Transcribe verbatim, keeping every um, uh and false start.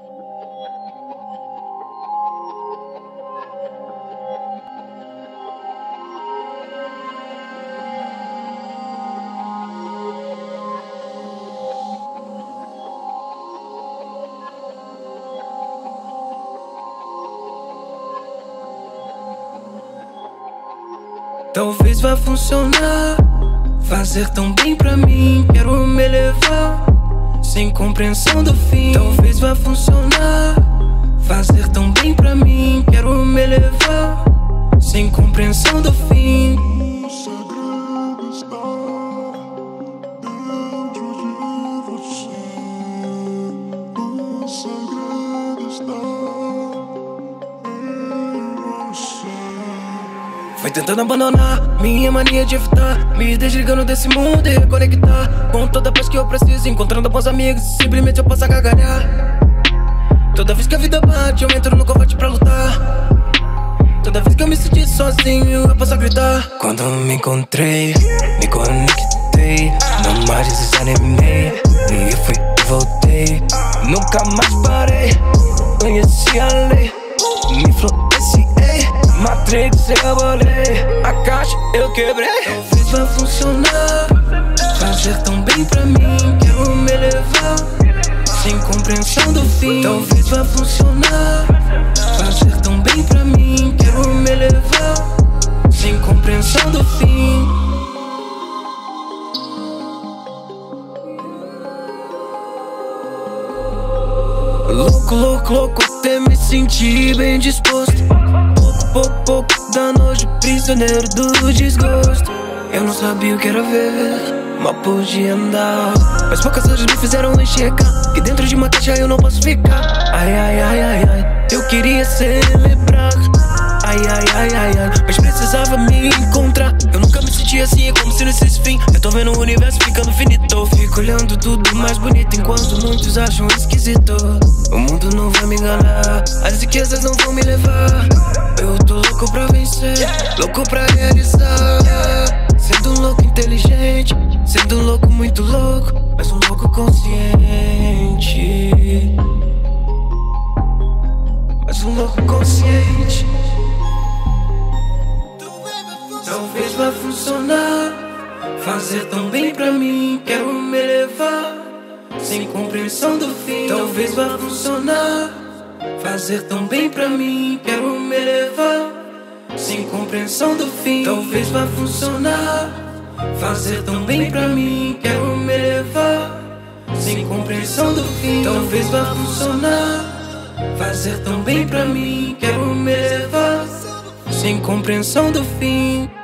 Talvez vá funcionar, fazer tão bem pra mim. Quero me elevar, sem compreensão do fim. Talvez vá funcionar, fazer tão bem pra mim. Quero me elevar, sem compreensão do fim. O segredo está dentro de você. O segredo está em você. Foi tentando abandonar minha mania de evitar, me desligando desse mundo e reconectar com toda a paz que eu preciso, encontrando bons amigos, simplesmente eu posso gargalhar. Toda vez que a vida bate, eu entro no combate pra lutar. Toda vez que eu me senti sozinho, eu posso gritar. Quando me encontrei, me conectei, não mais desanimei, e eu fui e voltei. Nunca mais parei, conheci a lei, me influenciei. Matrix eu bolei, a caixa eu quebrei. Talvez vá funcionar, fazer tão bem pra mim. Quero me elevar, sem compreensão do fim. Talvez vá funcionar, fazer tão bem pra mim. Quero me elevar, sem compreensão do fim. Louco, louco, louco, até me senti bem disposto. Pouco, pouco, pouco da noite, prisioneiro do desgosto. Eu não sabia o que era ver, mal podia andar, mas poucas coisas me fizeram enxergar que dentro de uma caixa eu não posso ficar. Ai, ai, ai, ai, ai, eu queria celebrar. Ai, ai, ai, ai, ai, mas precisava me encontrar. Eu nunca me senti assim, é como se nesse fim. Eu tô vendo o universo ficando finito. Fico olhando tudo mais bonito enquanto muitos acham esquisito. O mundo não vai me enganar, as riquezas não vão me levar. Eu tô louco pra vencer, louco pra realizar. Sendo um louco inteligente, sendo um louco muito louco, mas um louco consciente. Mas um louco consciente. Talvez vá funcionar, fazer tão bem pra mim. Quero me elevar, sem compreensão do fim. Talvez vá funcionar, fazer tão bem pra mim. Quero me elevar, sem compreensão do fim. Talvez vá funcionar, fazer tão bem pra mim. Quero me elevar, sem compreensão do fim. Talvez vá funcionar, fazer tão bem pra mim. Quero me elevar, sem compreensão do fim.